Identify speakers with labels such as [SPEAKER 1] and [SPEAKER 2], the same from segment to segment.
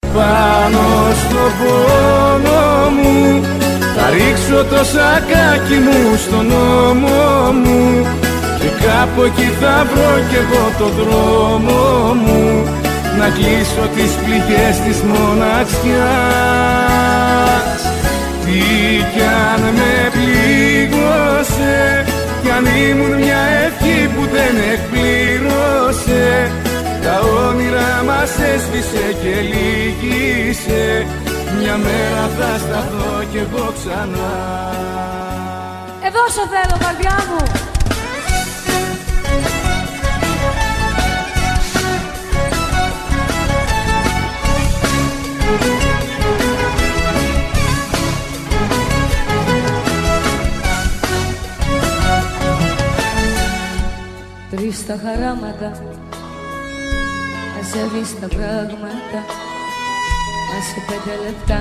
[SPEAKER 1] πάνω στο πόνο μου, θα ρίξω το σακάκι μου στον ώμο μου και κάπου εκεί θα βρω κι εγώ το δρόμο μου να κλείσω τις πληγές της μοναξιάς. Τι κι αν με πλήγωσε, κι αν ήμουν μια ευχή που δεν εκπλήρωσε, τα όνειρα μας έσβησε και λύγησε, μια μέρα θα σταθώ κι εγώ ξανά.
[SPEAKER 2] Εδώ σε θέλω, καρδιά μου.
[SPEAKER 3] Τρεις τα χαράματα, μαζεύεις τα πράγματα, μα σε 5 λεπτά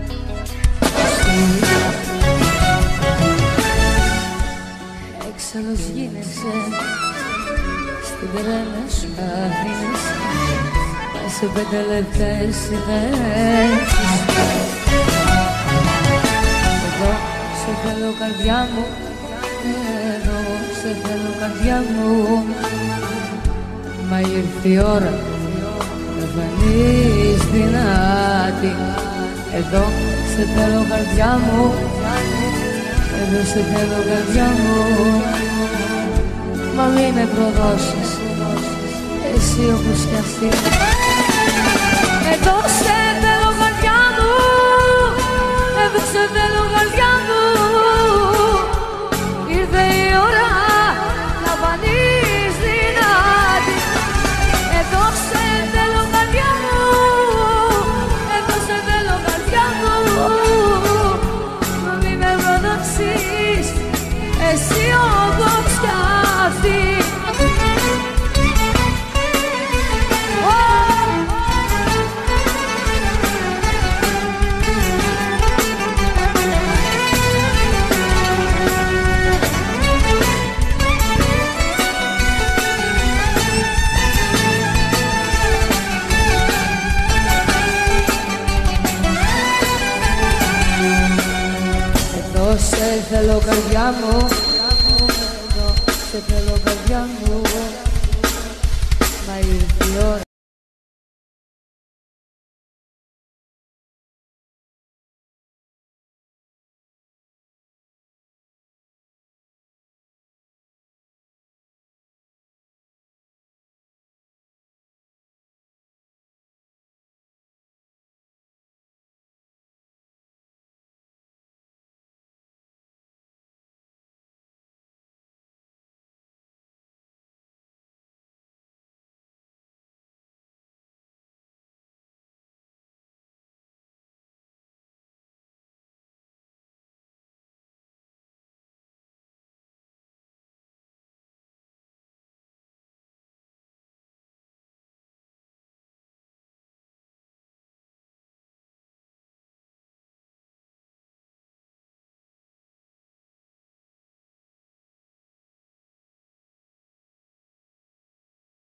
[SPEAKER 3] έξαλλος γίνεσαι, στην τρέλα σου αφήνεσαι, μα σε 5 λεπτά εσύ δεν έχεις. Εδώ σε θέλω, καρδιά μου, εδώ σε θέλω, καρδιά μου, μα ήρθε η ώρα να φανείς δυνάτη. Εδώ σε θέλω, καρδιά μου, εδώ σε θέλω, καρδιά μου, μα μη με προδώσεις εσύ όπως κι αυτή.
[SPEAKER 2] Εδώ σε θέλω, καρδιά μου, εδώ σε θέλω, καρδιά μου, ήρθε η ώρα να φανείς δυνάτη. Εδώ σε θέλω, καρδιά μου, εδώ σε θέλω, καρδιά μου, μα μη με προδώσεις εσύ όπως κι αυτή.
[SPEAKER 3] Σε θέλω, καρδιά μου, εδώ σε θέλω, καρδιά μου, μα ήρθε η ώρα